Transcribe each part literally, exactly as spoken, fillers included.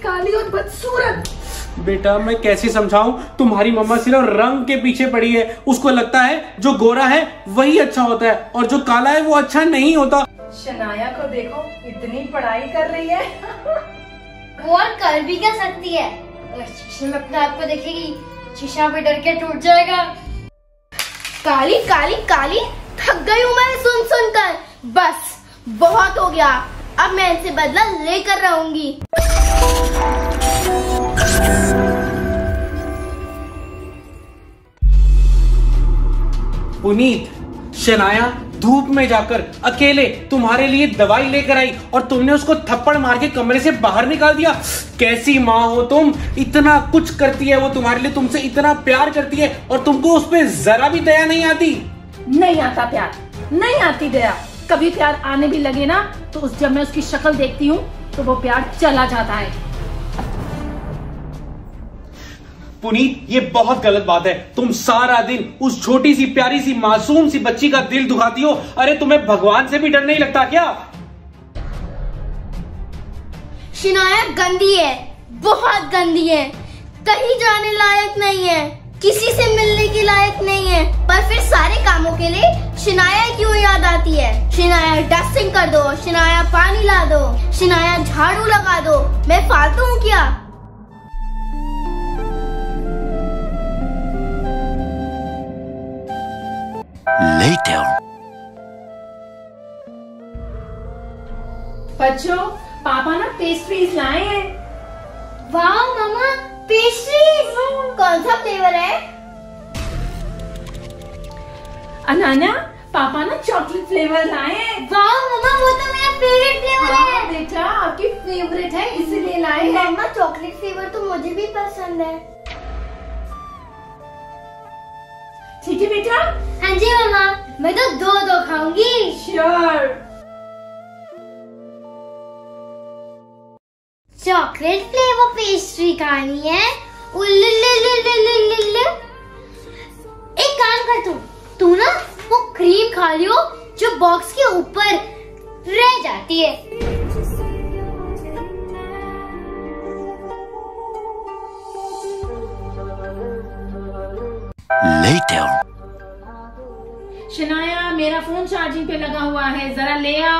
काली और बदसूरत। बेटा मैं कैसे समझाऊं, तुम्हारी मम्मा सिर्फ रंग के पीछे पड़ी है। उसको लगता है जो गोरा है वही अच्छा होता है और जो काला है वो अच्छा नहीं होता। शनाया को देखो, इतनी पढ़ाई कर रही है। वो और कर भी क्या सकती है, अगर शीशे में अपने आप को देखेगी शीशा भी डर के टूट जाएगा। काली काली काली, थक गई हूँ मैं सुन सुन कर। बस बहुत हो गया, अब मैं इनसे बदला लेकर रहूंगी। पुनीत, शनाया धूप में जाकर अकेले तुम्हारे लिए दवाई लेकर आई और तुमने उसको थप्पड़ मार के कमरे से बाहर निकाल दिया। कैसी माँ हो तुम, इतना कुछ करती है वो तुम्हारे लिए, तुमसे इतना प्यार करती है और तुमको उस पर जरा भी दया नहीं आती। नहीं आता प्यार, नहीं आती दया। कभी प्यार आने भी लगे ना तो उस जब मैं उसकी शक्ल देखती हूँ तो वो प्यार चला जाता है। पुनीत, ये बहुत गलत बात है। तुम सारा दिन उस छोटी सी प्यारी सी मासूम सी बच्ची का दिल दुखाती हो। अरे तुम्हें भगवान से भी डर नहीं लगता क्या? शनाया गंदी है, बहुत गंदी है, कहीं जाने लायक नहीं है, किसी से मिलने की लायक नहीं है। पर फिर सारे कामों के लिए शनाया क्यों याद आती है? शनाया डस्टिंग कर दो, शनाया पानी ला दो, शनाया झाड़ू लगा दो। मैं फालतू हूँ क्या? Later. बच्चों, पापा ना पेस्ट्रीज लाए हैं। वाह मामा, पेस्ट्रीज! कौन सा फ्लेवर है? अनान्या, पापा ना चॉकलेट फ्लेवर लाए हैं। वाह मामा, वो तो मेरा फेवरेट फ्लेवर हाँ है। बेटा, आपकी फेवरेट है इसीलिए लाए हैं। मामा, चॉकलेट फ्लेवर तो मुझे भी पसंद है। ठीक है बेटा? हाँ जी मामा, मैं तो दो दो खाऊंगी। श्योर। चॉकलेट फ्लेवर पेस्ट्री खानी है? उल्लुल्लुल्लुल्लुल्लुल्लु। एक काम कर, तू तू ना वो क्रीम खा लियो जो बॉक्स के ऊपर रह जाती है। Later. शनाया, मेरा फोन चार्जिंग पे लगा हुआ है, जरा ले आ।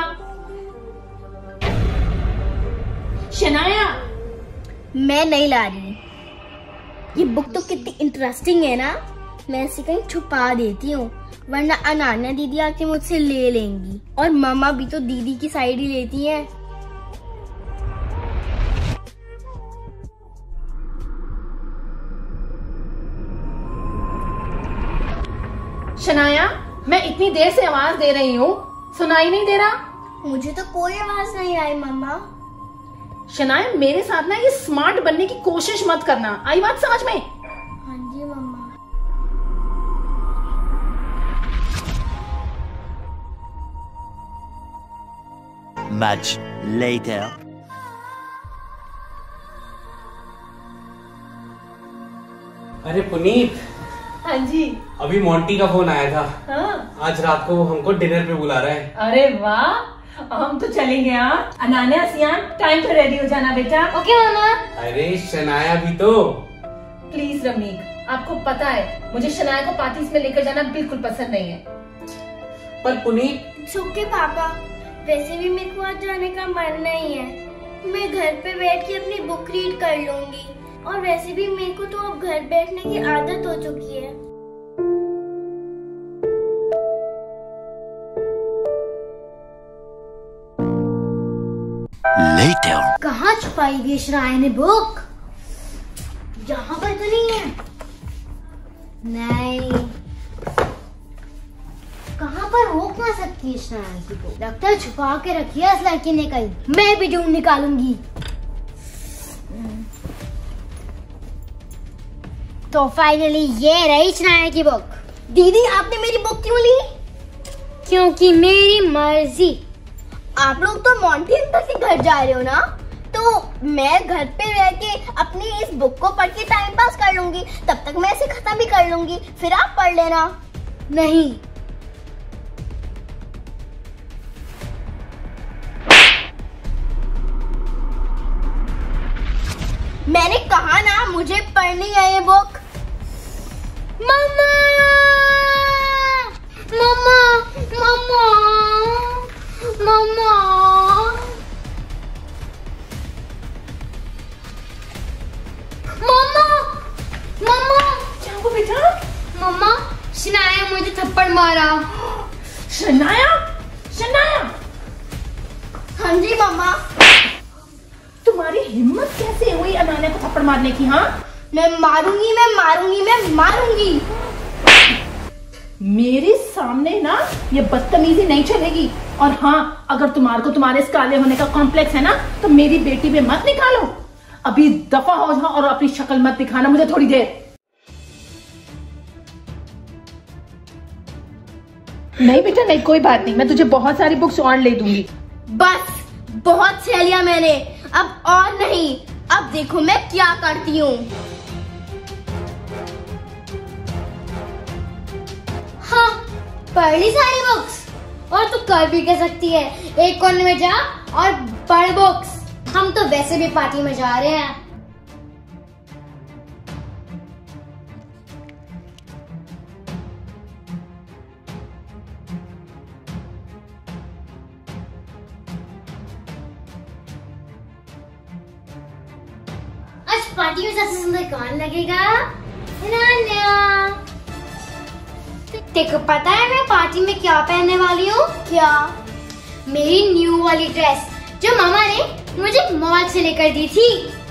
शनाया, मैं नहीं ला रही। ये बुक तो कितनी इंटरेस्टिंग है ना, मैं इसे कहीं छुपा देती हूँ, वरना अनान्या दीदी आके मुझसे ले लेंगी। और मामा भी तो दीदी की साइड ही लेती हैं। शनाया, मैं इतनी देर से आवाज दे रही हूँ, सुनाई नहीं दे रहा? मुझे तो कोई आवाज नहीं आई मामा। शनाया, मेरे साथ ना ये स्मार्ट बनने की कोशिश मत करना, आई बात समझ में? हाँ जी मामा। Much later. अरे पुनीत। हाँ जी। अभी मोंटी का फोन आया था। हाँ। आज रात को वो हमको डिनर पे बुला रहा है। अरे वाह, हम तो चलेंगे। हाँ, अनान्या, सियान, टाइम पे रेडी हो जाना बेटा। Okay mama. अरे शनाया भी तो। प्लीज रमीक, आपको पता है मुझे शनाया को पार्टीज में लेकर जाना बिल्कुल पसंद नहीं है। पर पुनीत। ओके पापा, वैसे भी मेरे को आज जाने का मन नहीं है। मैं घर पे बैठ के अपनी बुक रीड कर लूंगी, और वैसे भी मेरे को तो अब घर बैठने की आदत हो चुकी है। Later. कहाँ छुपाई गई शनाया ने बुक? यहाँ पर तो नहीं है। नहीं, कहाँ पर हो ना सकती है शनाया की बुक? लगता है छुपा के रखी है इस लड़की ने कहीं। मैं भी ढूंढ निकालूंगी। तो फाइनली ये रही शनाया की बुक। दीदी, आपने मेरी बुक क्यों ली? क्योंकि मेरी मर्जी। आप लोग तो मोंटी अंकल के घर जा रहे हो ना, तो मैं घर पे रह के अपनी इस बुक को पढ़ के टाइम पास कर लूंगी। तब तक मैं इसे खत्म भी कर लूंगी, फिर आप पढ़ लेना। नहीं, कहा ना मुझे पढ़नी है ये बुक। मम्मा मम्मा मम्मा मम्मा मम्मा मम्मा क्या हुआ बेटा? मम्मा शनाया मुझे थप्पड़ मारा। शनाया? शनाया? हाँ जी मम्मा। तुम्हारी हिम्मत कैसे हुई अनाया को थप्पड़ मारने की? हाँ, मैं मारूंगी मैं मारूंगी मैं मारूंगी। मेरे सामने ना ये बदतमीजी नहीं चलेगी। और हाँ, अगर तुम्हारे को तुम्हारे इस काले होने का कॉम्प्लेक्स है ना, तो मेरी बेटी पे मत निकालो। अभी दफा हो जाओ और अपनी शक्ल मत दिखाना मुझे थोड़ी देर। नहीं बेटा नहीं, कोई बात नहीं, मैं तुझे बहुत सारी बुक्स और ले दूंगी। बस बहुत सह लिया मैंने, अब और नहीं। अब देखो मैं क्या करती हूँ। हाँ, पढ़ ली सारी बुक्स। और तू कर भी कह सकती है, एक कोने में जा और पढ़ बुक्स। हम तो वैसे भी पार्टी में जा रहे हैं। आज पार्टी में सबसे सुंदर कौन लगेगा? नान्या। तेको पता है मैं पार्टी में क्या पहनने वाली हूँ? क्या? मेरी न्यू वाली ड्रेस जो मामा ने मुझे मॉल से लेकर दी थी।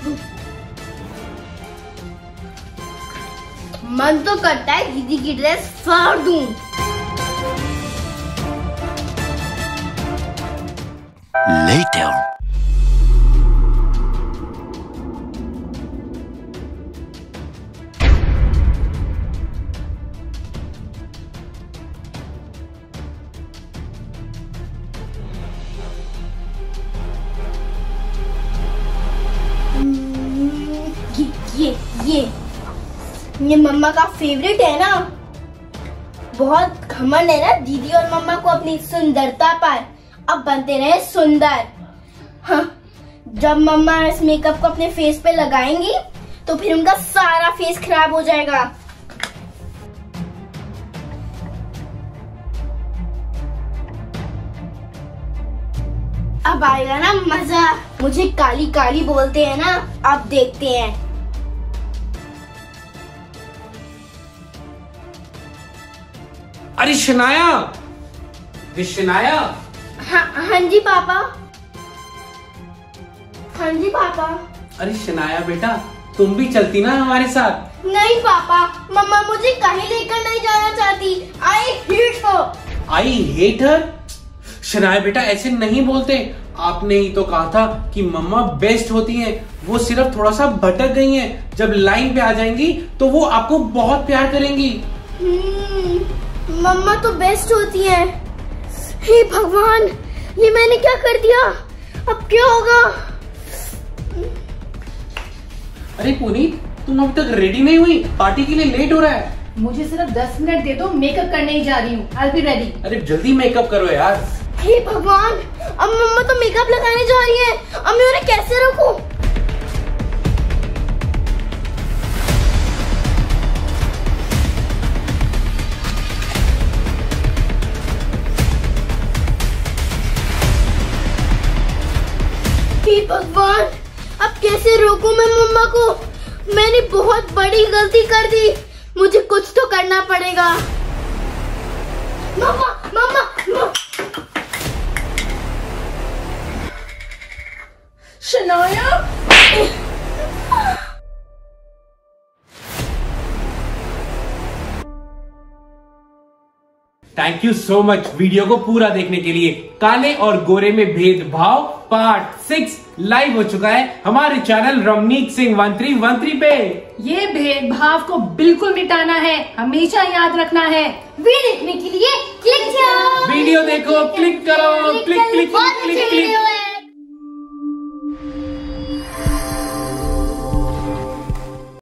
मन तो करता है दीदी की ड्रेस फाड़ दूं। Later. ये ये ये मम्मा का फेवरेट है ना। बहुत घमंड है ना दीदी और मम्मा को अपनी सुंदरता पर। अब बनते रहे सुंदर। हाँ, जब मम्मा इस मेकअप को अपने फेस पे लगाएंगी तो फिर उनका सारा फेस खराब हो जाएगा। अब आएगा ना मजा। मुझे काली काली बोलते हैं ना, अब देखते हैं। अरे शनाया, ये शनाया। हाँ हाँ जी पापा। हाँ जी पापा। अरे शनाया बेटा, तुम भी चलती ना हमारे साथ। नहीं पापा, मम्मा मुझे कहीं लेकर नहीं जाना चाहती। I hate her. I hate her? Shanaya बेटा ऐसे नहीं बोलते। आपने ही तो कहा था कि मम्मा बेस्ट होती हैं, वो सिर्फ थोड़ा सा भटक गई हैं। जब लाइन पे आ जाएंगी तो वो आपको बहुत प्यार करेंगी। हम्म, मम्मा तो बेस्ट होती हैं। हे भगवान, ये मैंने क्या कर दिया? अब क्या होगा? अरे पुनीत, तुम अभी तक रेडी नहीं हुई? पार्टी के लिए लेट हो रहा है। मुझे सिर्फ दस मिनट दे दो, मेकअप करने ही जा रही हूँ। I will be ready. अरे जल्दी मेकअप करो यार। हे भगवान, अब मम्मा तो मेकअप लगाने जा रही है। अब मैं उन्हें कैसे रोकूं? हे भगवान, अब कैसे रोकूं मैं मम्मा को? मैंने बहुत बड़ी गलती कर दी। मुझे कुछ तो करना पड़ेगा। Mamma mamma mamma. Shanaya, thank you so much video को पूरा देखने के लिए। काले और गोरे में भेदभाव पार्ट सिक्स लाइव हो चुका है हमारे channel Ramneek Singh one three one three पे। ये भेदभाव को बिल्कुल मिटाना है, हमेशा याद रखना है। वीडियो देखने के लिए क्लिक करो। वीडियो देखो, क्लिक करो, click click click click click.